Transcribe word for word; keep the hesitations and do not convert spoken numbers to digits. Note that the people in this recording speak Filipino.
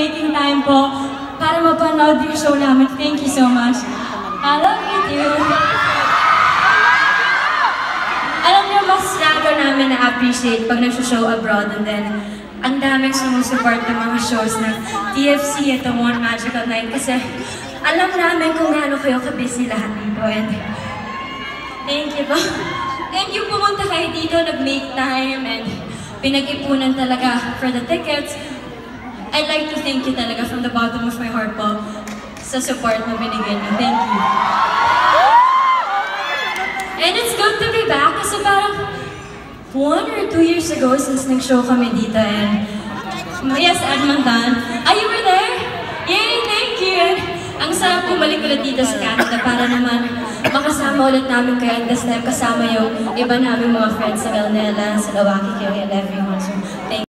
making time po para mapanood yung show namin. Thank you so much. I love you too. Alam niyo, mas lalo namin na-appreciate pag nag-show abroad, and then ang daming sumusupport ng mga shows na T F C at One Magical Night kasi alam namin kung gaano kayo ka-busy lahat dito. And thank you po. Thank you, pumunta kayo dito, nag-make time, and pinag-ipunan talaga for the tickets. I'd like to thank you talaga from the bottom of my heart po sa support na binigyan niyo. Thank you. And it's good to be back kasi parang one or two years ago since nag-show kami dito, and yes, Edmonton. Ah, you were there? Yay, thank you! And ang sarap bumalik ulit dito sa Canada para naman makasama ulit namin kayo, and this time kasama yung iba namin mga friends sa Melnela, sa Lawaki, and everyone. So,